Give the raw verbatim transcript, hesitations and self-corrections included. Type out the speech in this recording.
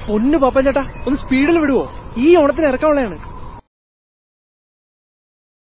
പൊന്നു പാപ്പൻ ചേട്ടാ, ഒന്ന് സ്പീഡിൽ വിടുവോ? ഈ ഓണത്തിന് ഇറക്കാനുള്ളതാണ്.